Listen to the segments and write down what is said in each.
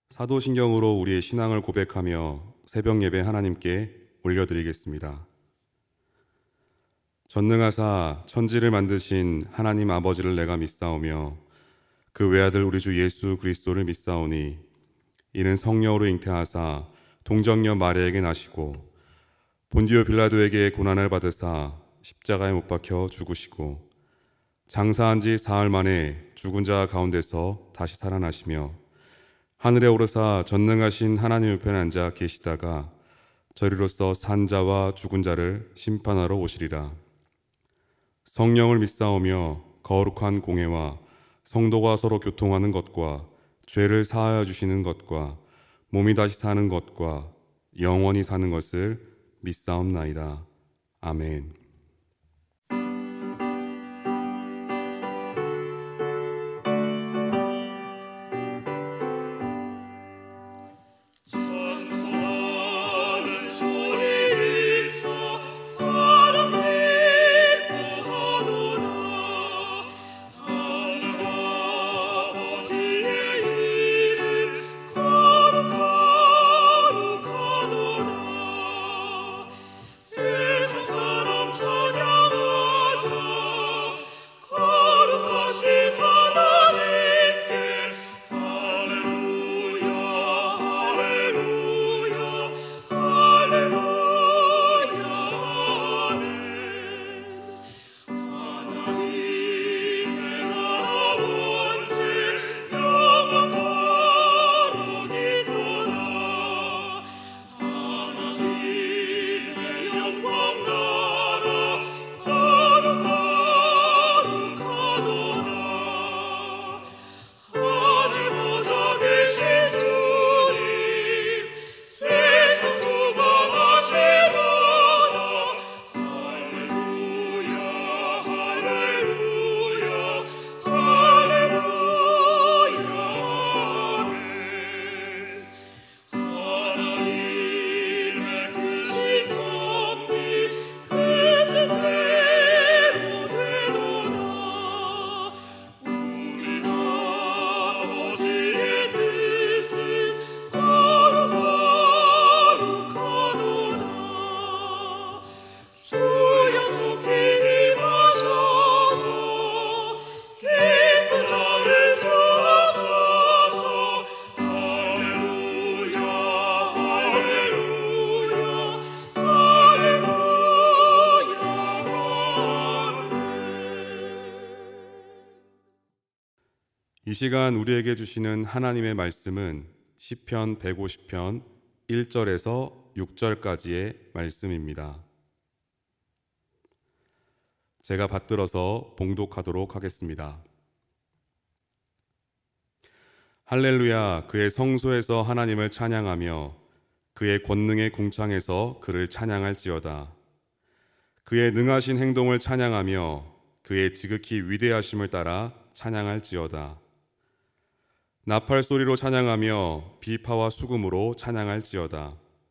사도신경으로 우리의 신앙을 고백하며 새벽 예배 하나님께 올려드리겠습니다. 전능하사 천지를 만드신 하나님 아버지를 내가 믿사오며 그 외아들 우리 주 예수 그리스도를 믿사오니 이는 성령으로 잉태하사 동정녀 마리아에게 나시고 본디오 빌라도에게 고난을 받으사 십자가에 못 박혀 죽으시고 장사한 지 사흘 만에 죽은 자 가운데서 다시 살아나시며 하늘에 오르사 전능하신 하나님 우편에 앉아 계시다가 저리로서 산 자와 죽은 자를 심판하러 오시리라. 성령을 믿사오며 거룩한 공회와 성도가 서로 교통하는 것과 죄를 사하여 주시는 것과 몸이 다시 사는 것과 영원히 사는 것을 믿사옵나이다. 아멘. 이 시간 우리에게 주시는 하나님의 말씀은 시편 150편 1절에서 6절까지의 말씀입니다. 제가 받들어서 봉독하도록 하겠습니다. 할렐루야, 그의 성소에서 하나님을 찬양하며 그의 권능의 궁창에서 그를 찬양할지어다. 그의 능하신 행동을 찬양하며 그의 지극히 위대하심을 따라 찬양할지어다. 나팔 소리로 찬양하며 비파와 수금으로 찬양할지어다.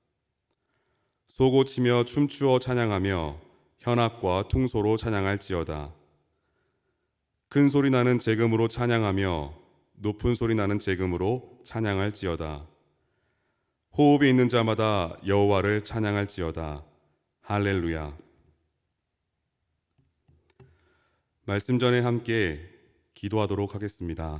소고치며 춤추어 찬양하며 현악과 퉁소로 찬양할지어다. 큰 소리 나는 재금으로 찬양하며 높은 소리 나는 재금으로 찬양할지어다. 호흡이 있는 자마다 여호와를 찬양할지어다. 할렐루야. 말씀 전에 함께 기도하도록 하겠습니다.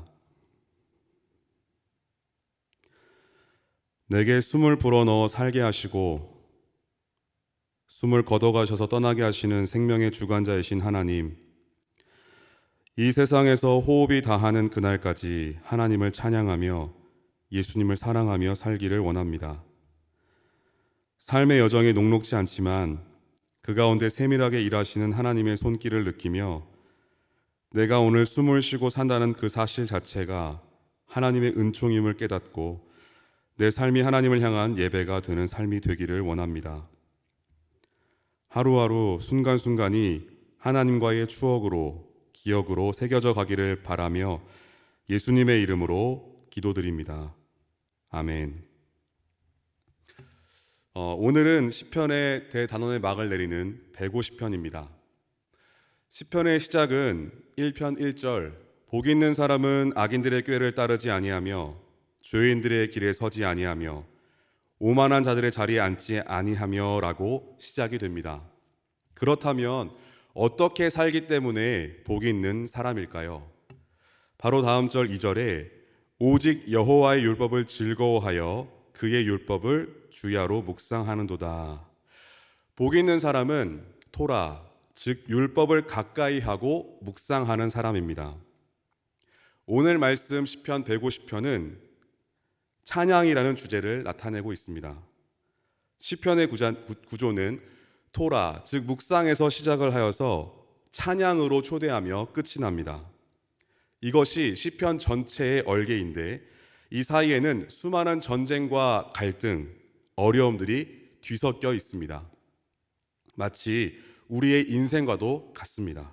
내게 숨을 불어넣어 살게 하시고 숨을 걷어가셔서 떠나게 하시는 생명의 주관자이신 하나님, 이 세상에서 호흡이 다하는 그날까지 하나님을 찬양하며 예수님을 사랑하며 살기를 원합니다. 삶의 여정이 녹록지 않지만 그 가운데 세밀하게 일하시는 하나님의 손길을 느끼며 내가 오늘 숨을 쉬고 산다는 그 사실 자체가 하나님의 은총임을 깨닫고 내 삶이 하나님을 향한 예배가 되는 삶이 되기를 원합니다. 하루하루 순간순간이 하나님과의 추억으로, 기억으로 새겨져 가기를 바라며 예수님의 이름으로 기도드립니다. 아멘. 오늘은 시편의 대단원의 막을 내리는 150편입니다. 시편의 시작은 1편 1절, 복 있는 사람은 악인들의 꾀를 따르지 아니하며 죄인들의 길에 서지 아니하며 오만한 자들의 자리에 앉지 아니하며라고 시작이 됩니다. 그렇다면 어떻게 살기 때문에 복이 있는 사람일까요? 바로 다음 절 2절에 오직 여호와의 율법을 즐거워하여 그의 율법을 주야로 묵상하는도다. 복이 있는 사람은 토라, 즉 율법을 가까이 하고 묵상하는 사람입니다. 오늘 말씀 시편 150편은 찬양이라는 주제를 나타내고 있습니다. 시편의 구조는 토라, 즉 묵상에서 시작을 하여서 찬양으로 초대하며 끝이 납니다. 이것이 시편 전체의 얼개인데 이 사이에는 수많은 전쟁과 갈등, 어려움들이 뒤섞여 있습니다. 마치 우리의 인생과도 같습니다.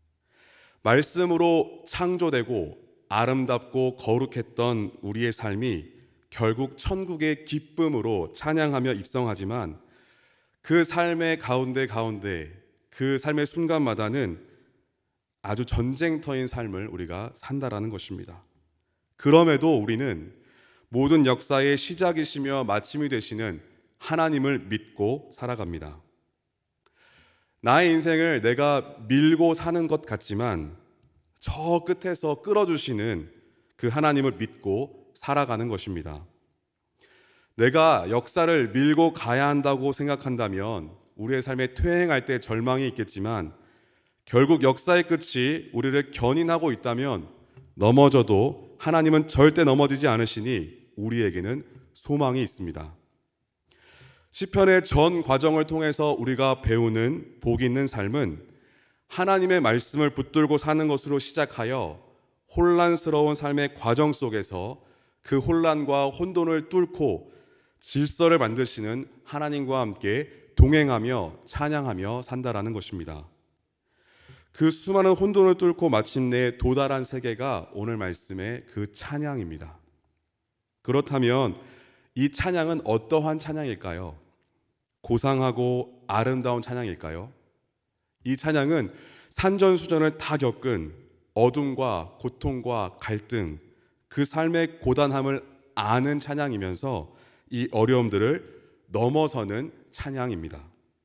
말씀으로 창조되고 아름답고 거룩했던 우리의 삶이 결국 천국의 기쁨으로 찬양하며 입성하지만 그 삶의 가운데 그 삶의 순간마다는 아주 전쟁터인 삶을 우리가 산다라는 것입니다. 그럼에도 우리는 모든 역사의 시작이시며 마침이 되시는 하나님을 믿고 살아갑니다. 나의 인생을 내가 밀고 사는 것 같지만 저 끝에서 끌어주시는 그 하나님을 믿고 살아가는 것입니다. 내가 역사를 밀고 가야 한다고 생각한다면 우리의 삶에 퇴행할 때 절망이 있겠지만 결국 역사의 끝이 우리를 견인하고 있다면 넘어져도 하나님은 절대 넘어지지 않으시니 우리에게는 소망이 있습니다. 시편의 전 과정을 통해서 우리가 배우는 복 있는 삶은 하나님의 말씀을 붙들고 사는 것으로 시작하여 혼란스러운 삶의 과정 속에서 그 혼란과 혼돈을 뚫고 질서를 만드시는 하나님과 함께 동행하며 찬양하며 산다라는 것입니다. 그 수많은 혼돈을 뚫고 마침내 도달한 세계가 오늘 말씀의 그 찬양입니다. 그렇다면 이 찬양은 어떠한 찬양일까요? 고상하고 아름다운 찬양일까요? 이 찬양은 산전수전을 다 겪은 어둠과 고통과 갈등, 그 삶의 고단함을 아는 찬양이면서 이 어려움들을 넘어서는 찬양입니다.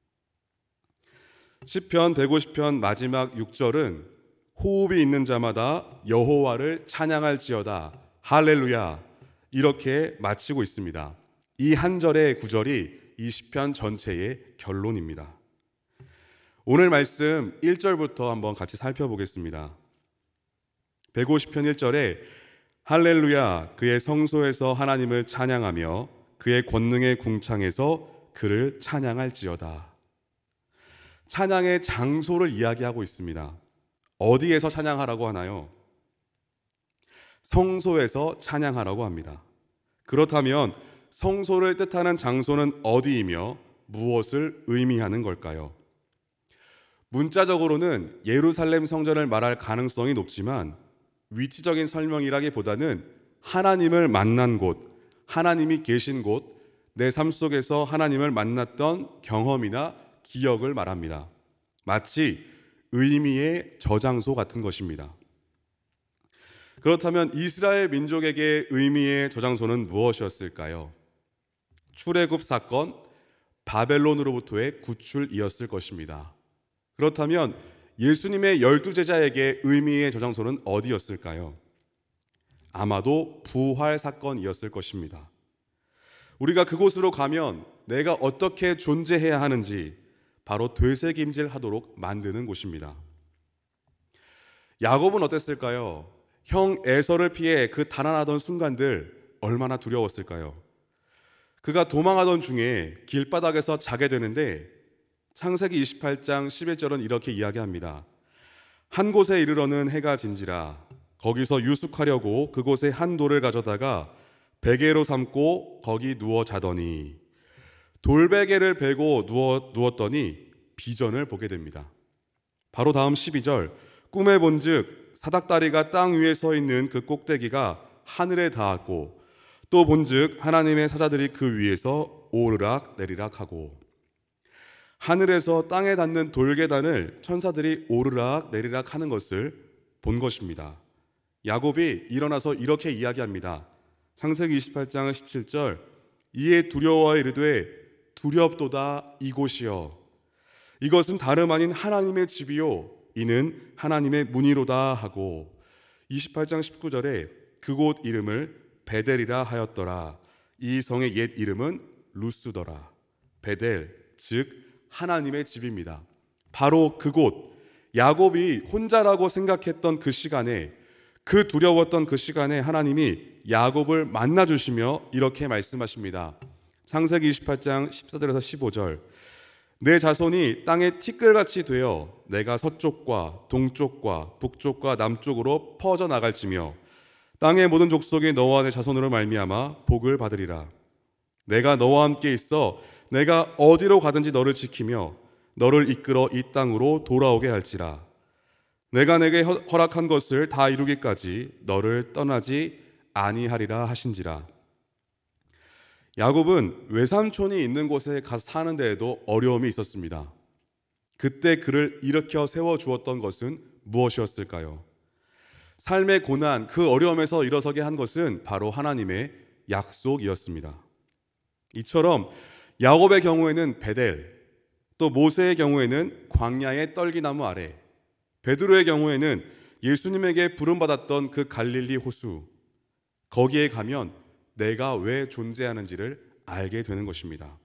시편 150편 마지막 6절은 호흡이 있는 자마다 여호와를 찬양할지어다 할렐루야 이렇게 마치고 있습니다. 이 한 절의 구절이 이 시편 전체의 결론입니다. 오늘 말씀 1절부터 한번 같이 살펴보겠습니다. 150편 1절에 할렐루야 그의 성소에서 하나님을 찬양하며 그의 권능의 궁창에서 그를 찬양할지어다. 찬양의 장소를 이야기하고 있습니다. 어디에서 찬양하라고 하나요? 성소에서 찬양하라고 합니다. 그렇다면 성소를 뜻하는 장소는 어디이며 무엇을 의미하는 걸까요? 문자적으로는 예루살렘 성전을 말할 가능성이 높지만 위치적인 설명이라기보다는 하나님을 만난 곳, 하나님이 계신 곳, 내 삶 속에서 하나님을 만났던 경험이나 기억을 말합니다. 마치 의미의 저장소 같은 것입니다. 그렇다면 이스라엘 민족에게 의미의 저장소는 무엇이었을까요? 출애굽 사건, 바벨론으로부터의 구출이었을 것입니다. 그렇다면 예수님의 12제자에게 의미의 저장소는 어디였을까요? 아마도 부활 사건이었을 것입니다. 우리가 그곳으로 가면 내가 어떻게 존재해야 하는지 바로 되새김질하도록 만드는 곳입니다. 야곱은 어땠을까요? 형 에서를 피해 그 달아나던 순간들 얼마나 두려웠을까요? 그가 도망하던 중에 길바닥에서 자게 되는데 창세기 28장 11절은 이렇게 이야기합니다. 한 곳에 이르러는 해가 진지라 거기서 유숙하려고 그곳에 한 돌을 가져다가 베개로 삼고 거기 누워 자더니 돌베개를 베고 누웠더니 비전을 보게 됩니다. 바로 다음 12절 꿈에 본즉 사닥다리가 땅 위에 서 있는 그 꼭대기가 하늘에 닿았고 또 본즉 하나님의 사자들이 그 위에서 오르락 내리락 하고 하늘에서 땅에 닿는 돌계단을 천사들이 오르락 내리락 하는 것을 본 것입니다. 야곱이 일어나서 이렇게 이야기합니다. 창세기 28장 17절, 이에 두려워하여 이르되 두렵도다 이곳이여, 이것은 다름 아닌 하나님의 집이요 이는 하나님의 문이로다 하고, 28장 19절에 그곳 이름을 베델이라 하였더라. 이 성의 옛 이름은 루스더라. 베델, 즉 하나님의 집입니다. 바로 그곳, 야곱이 혼자라고 생각했던 그 시간에, 그 두려웠던 그 시간에 하나님이 야곱을 만나주시며 이렇게 말씀하십니다. 창세기 28장 14절에서 15절, 내 자손이 땅에 티끌같이 되어 내가 서쪽과 동쪽과 북쪽과 남쪽으로 퍼져나갈지며 땅의 모든 족속이 너와 내 자손으로 말미암아 복을 받으리라. 내가 너와 함께 있어 내가 어디로 가든지 너를 지키며 너를 이끌어 이 땅으로 돌아오게 할지라. 내가 내게 허락한 것을 다 이루기까지 너를 떠나지 아니하리라 하신지라. 야곱은 외삼촌이 있는 곳에 가서 사는 데에도 어려움이 있었습니다. 그때 그를 일으켜 세워주었던 것은 무엇이었을까요? 삶의 고난, 그 어려움에서 일어서게 한 것은 바로 하나님의 약속이었습니다. 이처럼 야곱의 경우에는 베델, 또 모세의 경우에는 광야의 떨기나무 아래, 베드로의 경우에는 예수님에게 부름받았던 그 갈릴리 호수, 거기에 가면 내가 왜 존재하는지를 알게 되는 것입니다.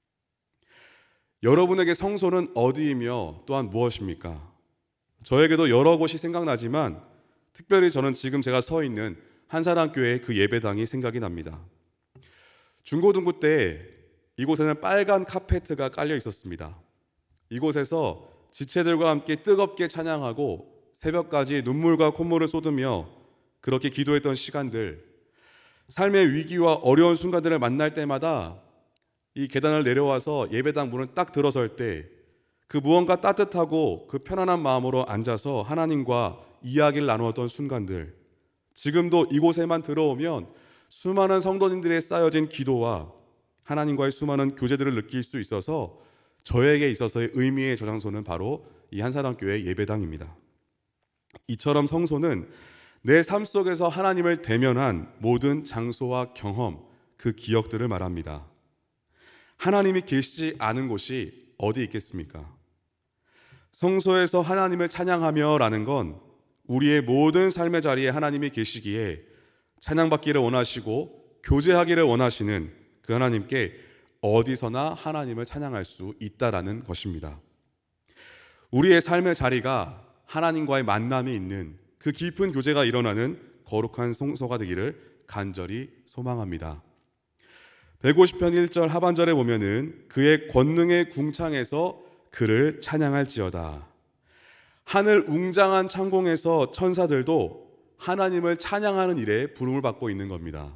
여러분에게 성소는 어디이며 또한 무엇입니까? 저에게도 여러 곳이 생각나지만 특별히 저는 지금 제가 서 있는 한사랑교회 그 예배당이 생각이 납니다. 중고등부 때 이곳에는 빨간 카페트가 깔려 있었습니다. 이곳에서 지체들과 함께 뜨겁게 찬양하고 새벽까지 눈물과 콧물을 쏟으며 그렇게 기도했던 시간들, 삶의 위기와 어려운 순간들을 만날 때마다 이 계단을 내려와서 예배당 문을 딱 들어설 때 그 무언가 따뜻하고 그 편안한 마음으로 앉아서 하나님과 이야기를 나누었던 순간들, 지금도 이곳에만 들어오면 수많은 성도님들의 쌓여진 기도와 하나님과의 수많은 교제들을 느낄 수 있어서 저에게 있어서의 의미의 저장소는 바로 이 한사랑교회 예배당입니다. 이처럼 성소는 내 삶 속에서 하나님을 대면한 모든 장소와 경험, 그 기억들을 말합니다. 하나님이 계시지 않은 곳이 어디 있겠습니까? 성소에서 하나님을 찬양하며 라는 건 우리의 모든 삶의 자리에 하나님이 계시기에 찬양받기를 원하시고 교제하기를 원하시는 그 하나님께 어디서나 하나님을 찬양할 수 있다라는 것입니다. 우리의 삶의 자리가 하나님과의 만남이 있는 그 깊은 교제가 일어나는 거룩한 성소가 되기를 간절히 소망합니다. 150편 1절 하반절에 보면은 그의 권능의 궁창에서 그를 찬양할지어다. 하늘 웅장한 창공에서 천사들도 하나님을 찬양하는 일에 부름을 받고 있는 겁니다.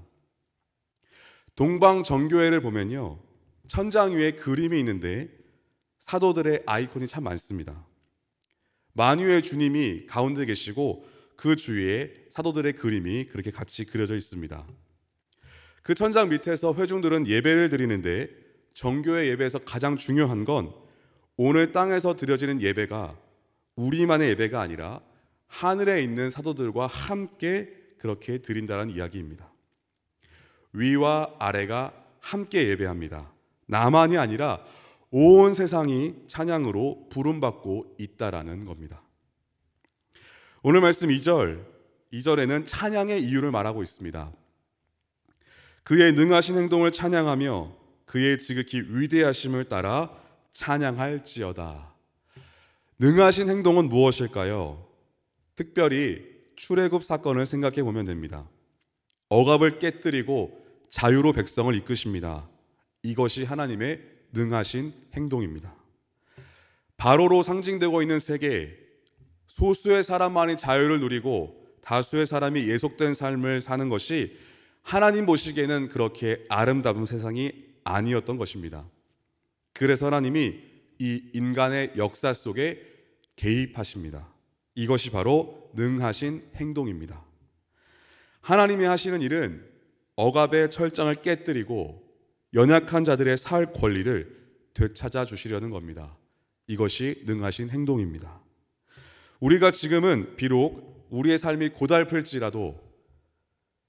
동방정교회를 보면요, 천장 위에 그림이 있는데 사도들의 아이콘이 참 많습니다. 만유의 주님이 가운데 계시고 그 주위에 사도들의 그림이 그렇게 같이 그려져 있습니다. 그 천장 밑에서 회중들은 예배를 드리는데 정교회 예배에서 가장 중요한 건 오늘 땅에서 드려지는 예배가 우리만의 예배가 아니라 하늘에 있는 사도들과 함께 그렇게 드린다는 이야기입니다. 위와 아래가 함께 예배합니다. 나만이 아니라 온 세상이 찬양으로 부름받고 있다라는 겁니다. 오늘 말씀 2절에는 찬양의 이유를 말하고 있습니다. 그의 능하신 행동을 찬양하며 그의 지극히 위대하심을 따라 찬양할지어다. 능하신 행동은 무엇일까요? 특별히 출애굽 사건을 생각해 보면 됩니다. 억압을 깨뜨리고 자유로 백성을 이끄십니다. 이것이 하나님의 능하신 행동입니다. 바로로 상징되고 있는 세계, 소수의 사람만이 자유를 누리고 다수의 사람이 예속된 삶을 사는 것이 하나님 보시기에는 그렇게 아름다운 세상이 아니었던 것입니다. 그래서 하나님이 이 인간의 역사 속에 개입하십니다. 이것이 바로 능하신 행동입니다. 하나님이 하시는 일은 억압의 철장을 깨뜨리고 연약한 자들의 살 권리를 되찾아 주시려는 겁니다. 이것이 능하신 행동입니다. 우리가 지금은 비록 우리의 삶이 고달플지라도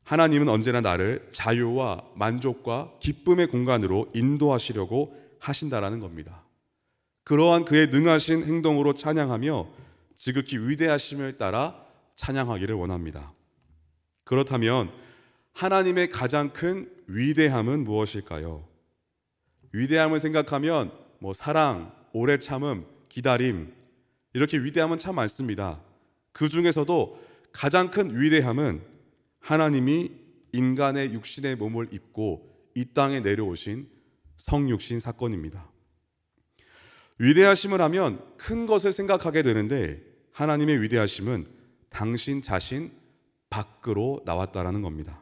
하나님은 언제나 나를 자유와 만족과 기쁨의 공간으로 인도하시려고 하신다라는 겁니다. 그러한 그의 능하신 행동으로 찬양하며 지극히 위대하심을 따라 찬양하기를 원합니다. 그렇다면 하나님의 가장 큰 위대함은 무엇일까요? 위대함을 생각하면 사랑, 오래 참음, 기다림, 이렇게 위대함은 참 많습니다. 그 중에서도 가장 큰 위대함은 하나님이 인간의 육신의 몸을 입고 이 땅에 내려오신 성육신 사건입니다. 위대하심을 하면 큰 것을 생각하게 되는데 하나님의 위대하심은 당신 자신 밖으로 나왔다라는 겁니다.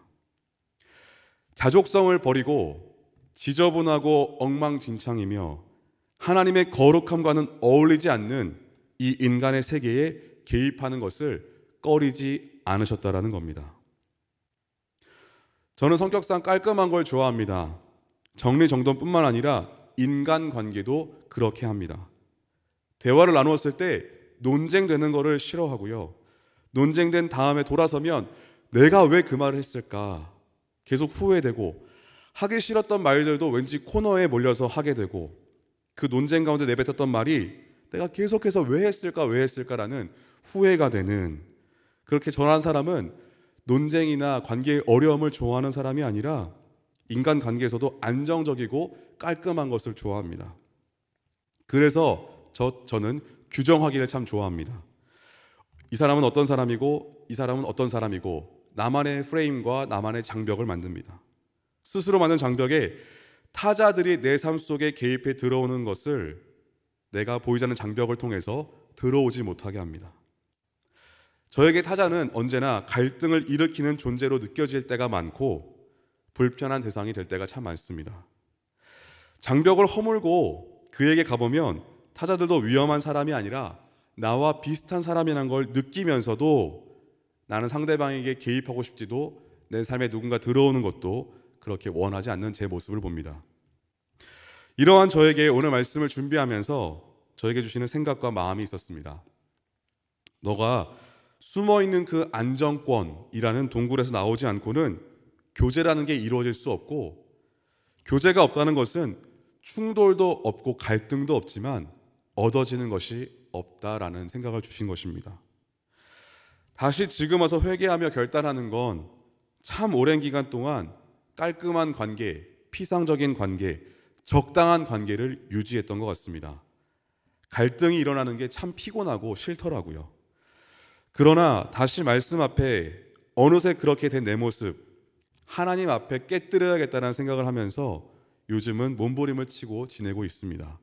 자족성을 버리고 지저분하고 엉망진창이며 하나님의 거룩함과는 어울리지 않는 이 인간의 세계에 개입하는 것을 꺼리지 않으셨다라는 겁니다. 저는 성격상 깔끔한 걸 좋아합니다. 정리정돈뿐만 아니라 인간관계도 그렇게 합니다. 대화를 나누었을 때 논쟁되는 거를 싫어하고요. 논쟁된 다음에 돌아서면 내가 왜 그 말을 했을까 계속 후회되고, 하기 싫었던 말들도 왠지 코너에 몰려서 하게 되고, 그 논쟁 가운데 내뱉었던 말이 내가 계속해서 왜 했을까라는 후회가 되는, 그렇게 저런 사람은 논쟁이나 관계의 어려움을 좋아하는 사람이 아니라 인간관계에서도 안정적이고 깔끔한 것을 좋아합니다. 그래서 저는 규정하기를 참 좋아합니다. 이 사람은 어떤 사람이고 이 사람은 어떤 사람이고, 나만의 프레임과 나만의 장벽을 만듭니다. 스스로 만든 장벽에 타자들이 내 삶 속에 개입해 들어오는 것을 내가 보이지 않는 장벽을 통해서 들어오지 못하게 합니다. 저에게 타자는 언제나 갈등을 일으키는 존재로 느껴질 때가 많고 불편한 대상이 될 때가 참 많습니다. 장벽을 허물고 그에게 가보면 타자들도 위험한 사람이 아니라 나와 비슷한 사람이라는 걸 느끼면서도 나는 상대방에게 개입하고 싶지도, 내 삶에 누군가 들어오는 것도 그렇게 원하지 않는 제 모습을 봅니다. 이러한 저에게 오늘 말씀을 준비하면서 저에게 주시는 생각과 마음이 있었습니다. 너가 숨어있는 그 안정권이라는 동굴에서 나오지 않고는 교제라는 게 이루어질 수 없고, 교제가 없다는 것은 충돌도 없고 갈등도 없지만 얻어지는 것이 없다라는 생각을 주신 것입니다. 다시 지금 와서 회개하며 결단하는 건 참 오랜 기간 동안 깔끔한 관계, 피상적인 관계, 적당한 관계를 유지했던 것 같습니다. 갈등이 일어나는 게 참 피곤하고 싫더라고요. 그러나 다시 말씀 앞에 어느새 그렇게 된 내 모습, 하나님 앞에 깨뜨려야겠다는 생각을 하면서 요즘은 몸부림을 치고 지내고 있습니다.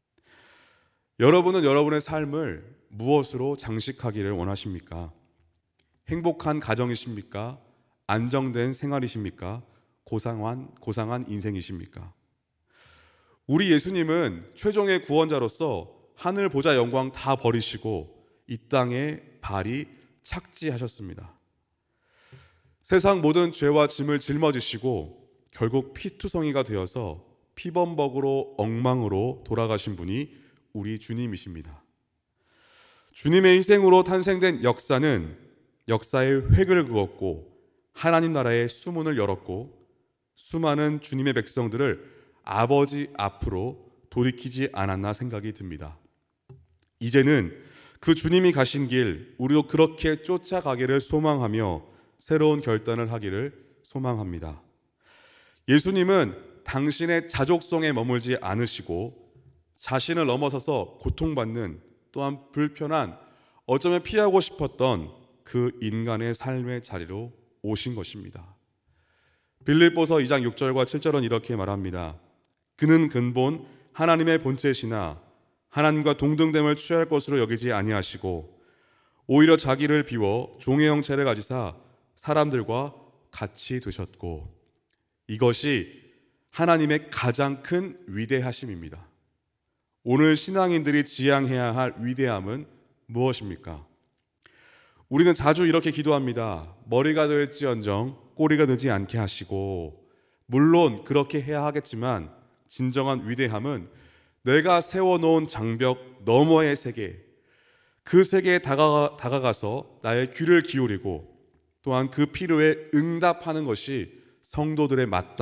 여러분은 여러분의 삶을 무엇으로 장식하기를 원하십니까? 행복한 가정이십니까? 안정된 생활이십니까? 고상한 인생이십니까? 우리 예수님은 최종의 구원자로서 하늘 보좌 영광 다 버리시고 이 땅에 발이 착지하셨습니다. 세상 모든 죄와 짐을 짊어지시고 결국 피투성이가 되어서 피범벅으로 엉망으로 돌아가신 분이 우리 주님이십니다. 주님의 희생으로 탄생된 역사는 역사의 획을 그었고 하나님 나라의 수문을 열었고, 수많은 주님의 백성들을 아버지 앞으로 돌이키지 않았나 생각이 듭니다. 이제는 그 주님이 가신 길 우리도 그렇게 쫓아가기를 소망하며 새로운 결단을 하기를 소망합니다. 예수님은 당신의 자족성에 머물지 않으시고 자신을 넘어서서 고통받는, 또한 불편한, 어쩌면 피하고 싶었던 그 인간의 삶의 자리로 오신 것입니다. 빌립보서 2장 6절과 7절은 이렇게 말합니다. 그는 근본 하나님의 본체시나 하나님과 동등됨을 취할 것으로 여기지 아니하시고 오히려 자기를 비워 종의 형체를 가지사 사람들과 같이 되셨고, 이것이 하나님의 가장 큰 위대하심입니다. 오늘 신앙인들이 지향해야 할 위대함은 무엇입니까? 우리는 자주 이렇게 기도합니다. 머리가 될지언정 꼬리가 되지 않게 하시고, 물론 그렇게 해야 하겠지만 진정한 위대함은 내가 세워놓은 장벽 너머의 세계, 그 세계에 다가가서 나의 귀를 기울이고 또한 그 필요에 응답하는 것이 성도들이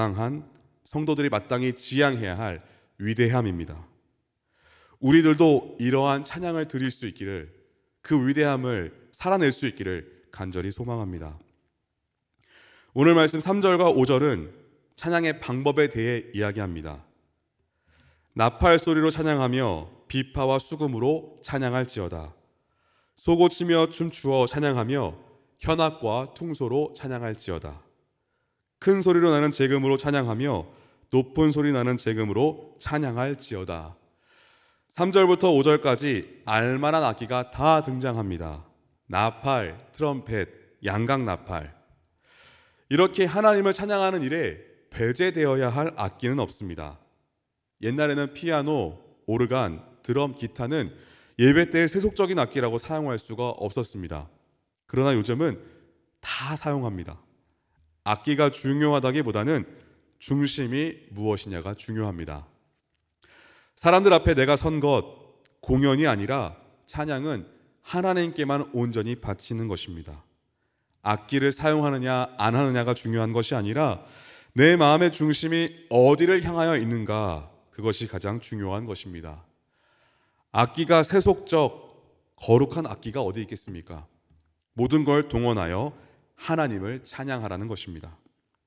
마땅히 지향해야 할 위대함입니다. 우리들도 이러한 찬양을 드릴 수 있기를, 그 위대함을 살아낼 수 있기를 간절히 소망합니다. 오늘 말씀 3절과 5절은 찬양의 방법에 대해 이야기합니다. 나팔 소리로 찬양하며 비파와 수금으로 찬양할지어다. 소고치며 춤추어 찬양하며 현악과 퉁소로 찬양할지어다. 큰 소리로 나는 재금으로 찬양하며 높은 소리 나는 재금으로 찬양할지어다. 3절부터 5절까지 알만한 악기가 다 등장합니다. 나팔, 트럼펫, 양각나팔. 이렇게 하나님을 찬양하는 일에 배제되어야 할 악기는 없습니다. 옛날에는 피아노, 오르간, 드럼, 기타는 예배 때 세속적인 악기라고 사용할 수가 없었습니다. 그러나 요즘은 다 사용합니다. 악기가 중요하다기보다는 중심이 무엇이냐가 중요합니다. 사람들 앞에 내가 선 것, 공연이 아니라 찬양은 하나님께만 온전히 바치는 것입니다. 악기를 사용하느냐 안 하느냐가 중요한 것이 아니라 내 마음의 중심이 어디를 향하여 있는가, 그것이 가장 중요한 것입니다. 악기가 세속적, 거룩한 악기가 어디 있겠습니까? 모든 걸 동원하여 하나님을 찬양하라는 것입니다.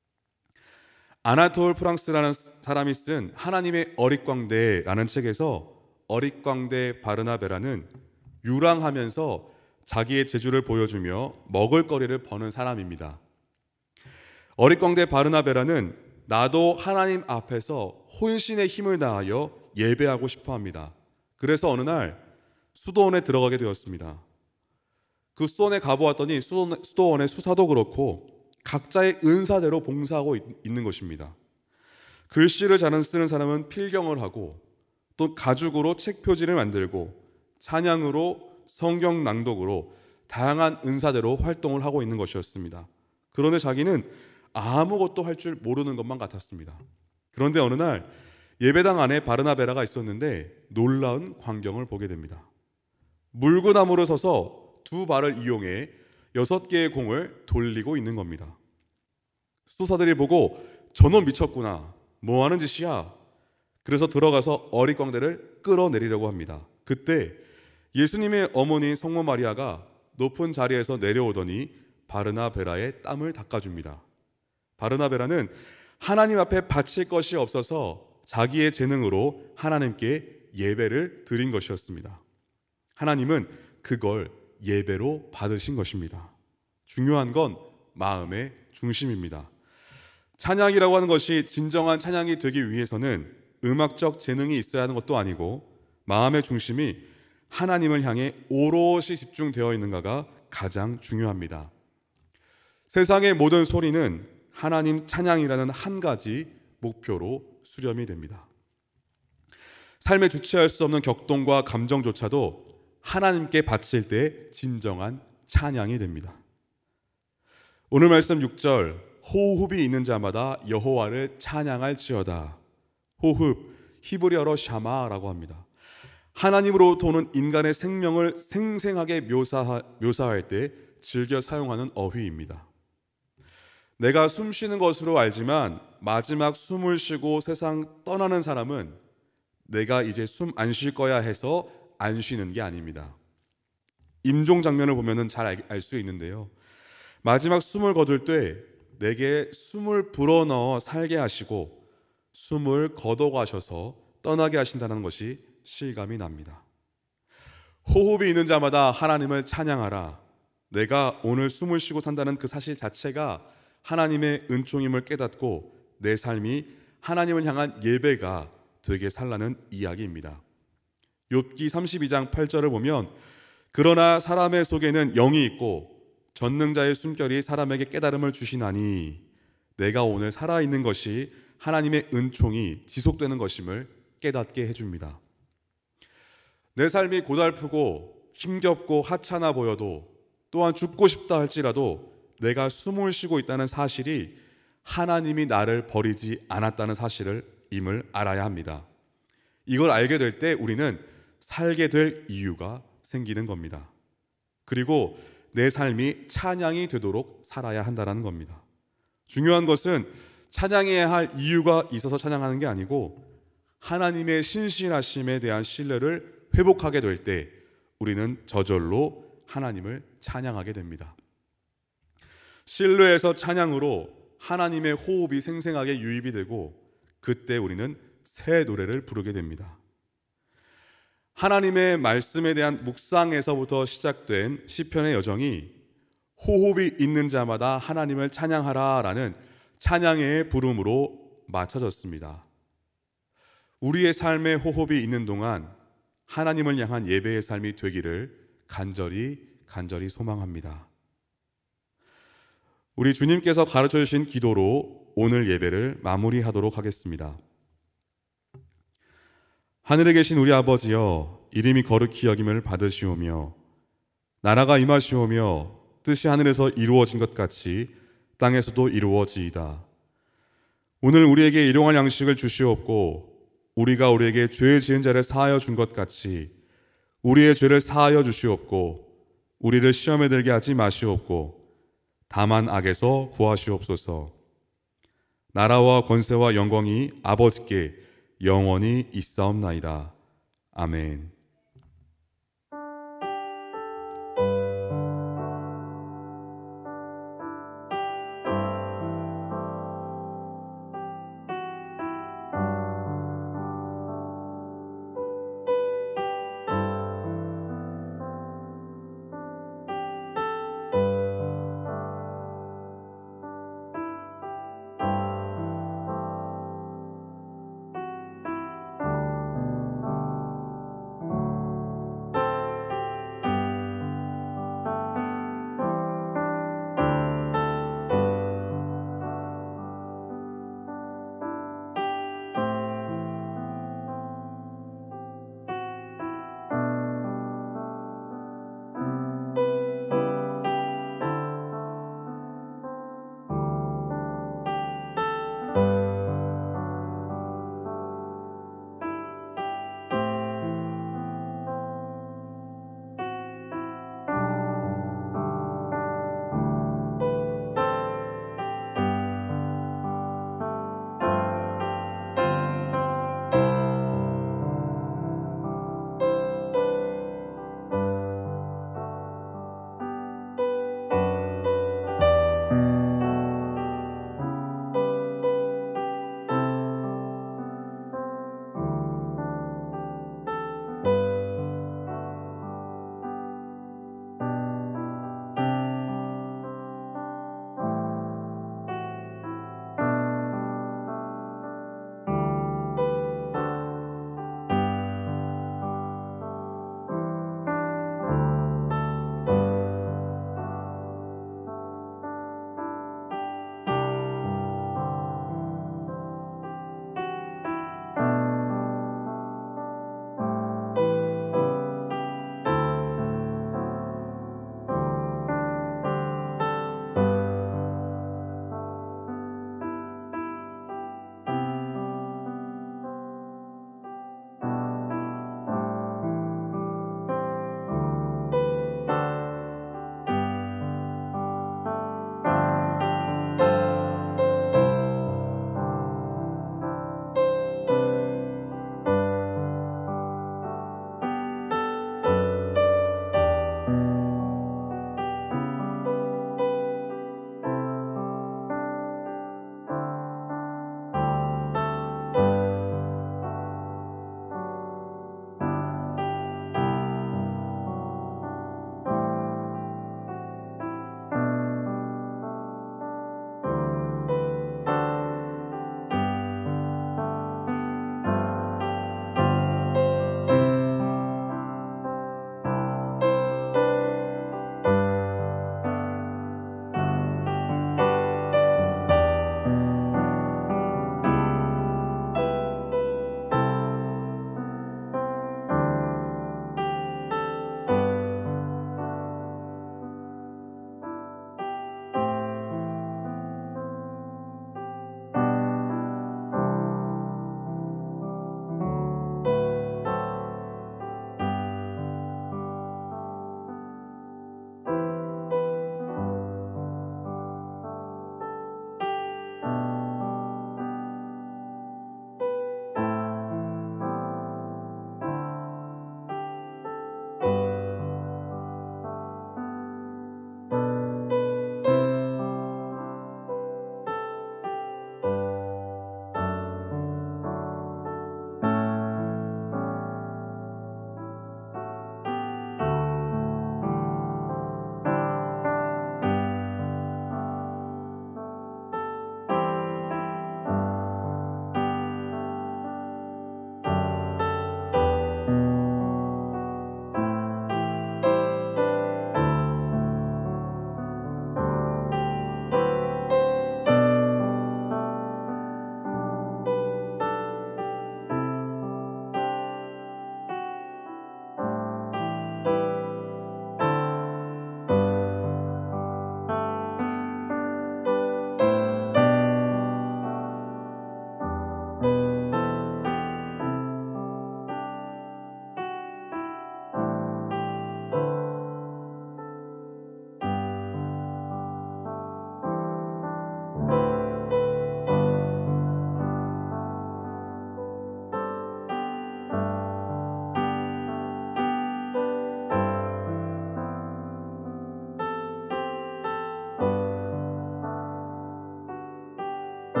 아나톨 프랑스라는 사람이 쓴 하나님의 어릿광대라는 책에서 어릿광대 바르나베라는 유랑하면서 자기의 재주를 보여주며 먹을거리를 버는 사람입니다. 어릿광대 바르나베라는 나도 하나님 앞에서 혼신의 힘을 다하여 예배하고 싶어 합니다. 그래서 어느 날 수도원에 들어가게 되었습니다. 그 수도원에 가보았더니 수도원의 수사도 그렇고 각자의 은사대로 봉사하고 있는 것입니다. 글씨를 잘 쓰는 사람은 필경을 하고 또 가죽으로 책 표지를 만들고 찬양으로 성경 낭독으로 다양한 은사대로 활동을 하고 있는 것이었습니다. 그런데 자기는 아무것도 할 줄 모르는 것만 같았습니다. 그런데 어느 날 예배당 안에 바르나베라가 있었는데 놀라운 광경을 보게 됩니다. 물구나무로 서서 두 발을 이용해 6개의 공을 돌리고 있는 겁니다. 수도사들이 보고 저놈 미쳤구나, 뭐하는 짓이야. 그래서 들어가서 어릿광대를 끌어내리려고 합니다. 그때 예수님의 어머니 성모 마리아가 높은 자리에서 내려오더니 바르나베라의 땀을 닦아줍니다. 바르나베라는 하나님 앞에 바칠 것이 없어서 자기의 재능으로 하나님께 예배를 드린 것이었습니다. 하나님은 그걸 예배로 받으신 것입니다. 중요한 건 마음의 중심입니다. 찬양이라고 하는 것이 진정한 찬양이 되기 위해서는 음악적 재능이 있어야 하는 것도 아니고 마음의 중심이 하나님을 향해 오롯이 집중되어 있는가가 가장 중요합니다. 세상의 모든 소리는 하나님 찬양이라는 한 가지 목표로 수렴이 됩니다. 삶에 주체할 수 없는 격동과 감정조차도 하나님께 바칠 때 진정한 찬양이 됩니다. 오늘 말씀 6절, 호흡이 있는 자마다 여호와를 찬양할지어다. 호흡, 히브리어로 샤마라고 합니다. 하나님으로부터 오는 인간의 생명을 생생하게 묘사할 때 즐겨 사용하는 어휘입니다. 내가 숨 쉬는 것으로 알지만 마지막 숨을 쉬고 세상 떠나는 사람은 내가 이제 숨 안 쉴 거야 해서 안 쉬는 게 아닙니다. 임종 장면을 보면 잘 알 수 있는데요. 마지막 숨을 거둘 때 내게 숨을 불어넣어 살게 하시고 숨을 거둬가셔서 떠나게 하신다는 것이 실감이 납니다. 호흡이 있는 자마다 하나님을 찬양하라. 내가 오늘 숨을 쉬고 산다는 그 사실 자체가 하나님의 은총임을 깨닫고 내 삶이 하나님을 향한 예배가 되게 살라는 이야기입니다. 욥기 32장 8절을 보면 그러나 사람의 속에는 영이 있고 전능자의 숨결이 사람에게 깨달음을 주시나니 내가 오늘 살아있는 것이 하나님의 은총이 지속되는 것임을 깨닫게 해줍니다. 내 삶이 고달프고 힘겹고 하찮아 보여도 또한 죽고 싶다 할지라도 내가 숨을 쉬고 있다는 사실이 하나님이 나를 버리지 않았다는 사실임을 알아야 합니다. 이걸 알게 될 때 우리는 살게 될 이유가 생기는 겁니다. 그리고 내 삶이 찬양이 되도록 살아야 한다는 겁니다. 중요한 것은 찬양해야 할 이유가 있어서 찬양하는 게 아니고 하나님의 신실하심에 대한 신뢰를 회복하게 될 때 우리는 저절로 하나님을 찬양하게 됩니다. 신뢰에서 찬양으로 하나님의 호흡이 생생하게 유입이 되고 그때 우리는 새 노래를 부르게 됩니다. 하나님의 말씀에 대한 묵상에서부터 시작된 시편의 여정이 호흡이 있는 자마다 하나님을 찬양하라 라는 찬양의 부름으로 맞춰졌습니다. 우리의 삶에 호흡이 있는 동안 하나님을 향한 예배의 삶이 되기를 간절히 소망합니다. 우리 주님께서 가르쳐 주신 기도로 오늘 예배를 마무리하도록 하겠습니다. 하늘에 계신 우리 아버지여, 이름이 거룩히 여김을 받으시오며 나라가 임하시오며 뜻이 하늘에서 이루어진 것 같이 땅에서도 이루어지이다. 오늘 우리에게 일용할 양식을 주시옵고 우리가 우리에게 죄 지은 자를 사하여 준 것 같이 우리의 죄를 사하여 주시옵고 우리를 시험에 들게 하지 마시옵고 다만 악에서 구하시옵소서. 나라와 권세와 영광이 아버지께 영원히 있사옵나이다. 아멘.